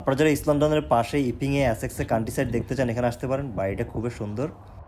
আপনারা যারা ইসলাম টাউনের পাশে ইপিংয়ে অ্যাসেক্সে কান্ট্রি সাইড দেখতে চান এখানে আসতে পারেন। বাড়িটা খুবই সুন্দর।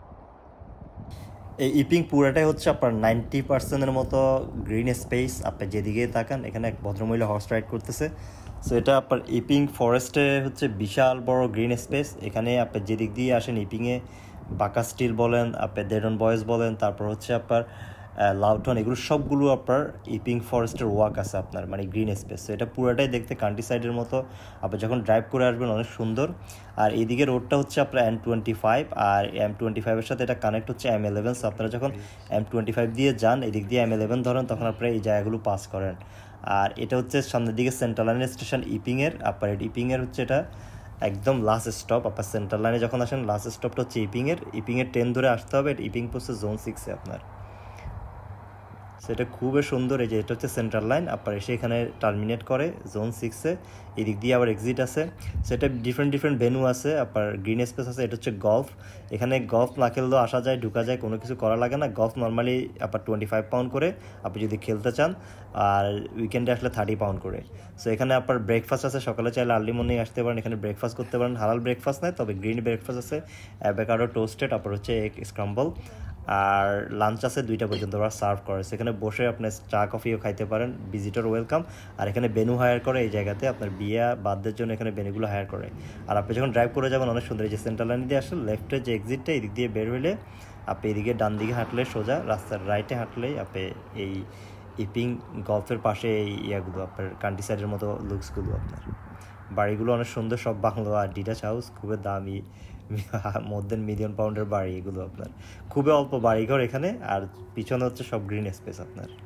এই ইপিং পুরাটাই হচ্ছে আপনার 90%-এর মতো গ্রিন স্পেস। আপনি যেদিকে তাকান এখানে এক ভদ্রমহিলা হর্স রাইড করতেছে। সো এটা আপনার ইপিং ফরেস্টে হচ্ছে বিশাল বড় গ্রিন স্পেস। এখানে আপনি যেদিক দিয়ে আসেন ইপিংয়ে বাঁকা স্টিল বলেন, আপনি ডেডন বয়েস বলেন, তারপর হচ্ছে আপনার লাউটন, এগুলো সবগুলো আপনার ইপিং ফরেস্টের ওয়াক আছে আপনার, মানে গ্রিন স্পেস। তো এটা পুরোটাই দেখতে কান্ট্রি সাইডের মতো। আপনি যখন ড্রাইভ করে আসবেন অনেক সুন্দর। আর এইদিকে রোডটা হচ্ছে আপনার M25, আর M25-এর সাথে এটা কানেক্ট হচ্ছে M11। সো আপনারা যখন M25 দিয়ে যান, এদিক দিয়ে M11 ধরেন, তখন আপনারা এই জায়গাগুলো পাস করেন। আর এটা হচ্ছে সামনের দিকে সেন্ট্রাল লাইনের স্টেশন ইপিংয়ের। আপনার ইপিংয়ের হচ্ছে এটা একদম লাস্ট স্টপ। আপনার সেন্ট্রাল লাইনে যখন আসেন লাস্ট স্টপটা হচ্ছে ইপিংয়ের ট্রেন ধরে আসতে হবে। ইপিং পড়ছে জোন 6-এ আপনার। সেটা খুবই সুন্দর। এই যে এটা হচ্ছে সেন্ট্রাল লাইন, আপনার এসে এখানে টার্মিনেট করে জোন 6-এ। এদিক দিয়ে আবার এক্সিট আছে। সেটা ডিফারেন্ট ভেন্যু আছে, আপনার গ্রিন স্পেস আছে। এটা হচ্ছে গলফ। এখানে গলফ না খেললেও আসা যায়, ঢুকা যায়, কোনো কিছু করা লাগে না। গলফ নর্মালি আপনার 25 পাউন্ড করে আপনি যদি খেলতে চান, আর উইকেন্ডে আসলে 30 পাউন্ড করে। সো এখানে আপনার ব্রেকফাস্ট আছে, সকালে চাইলে আর্লি মর্নিং আসতে পারেন, এখানে ব্রেকফাস্ট করতে পারেন। হালাল ব্রেকফাস্ট নেয়, তবে গ্রিন ব্রেকফাস্ট আছে, অ্যাভোকাডো টোস্টেড, আপনার হচ্ছে এগ স্ক্রাম্বল। আর লাঞ্চ আছে 2টা পর্যন্ত ওরা সার্ভ করে। সেখানে বসে আপনি চা কফিও খাইতে পারেন। Visitor welcome. আর এখানে বেনু হায়ার করে এই জায়গাতে, আপনার বিয়ে বাদদের জন্য এখানে বেনুগুলো হায়ার করে। আর আপনি যখন ড্রাইভ করে যাবেন অনেক সুন্দর। এই যে সেন্ট্রাল লাইন দিয়ে আসলে লেফটে যে এক্সিটটা, এদিক দিয়ে বের হলে আপনি এদিকে ডান দিকে হাঁটলে সোজা, রাস্তার রাইটে হাঁটলেই আপনি এই ইপিং গল্ফের পাশে এই ইয়াগুলো আপনার কান্ট্রি সাইডের মতো লুকসগুলো আপনার। বাড়িগুলো অনেক সুন্দর, সব বাংলো আর ডিটাচ হাউস, খুবই দামি, মধ্যে মিলিয়ন পাউন্ডের বাড়ি এগুলো আপনার। খুবই অল্প বাড়িঘর এখানে, আর পিছনে হচ্ছে সব গ্রিন স্পেস আপনার।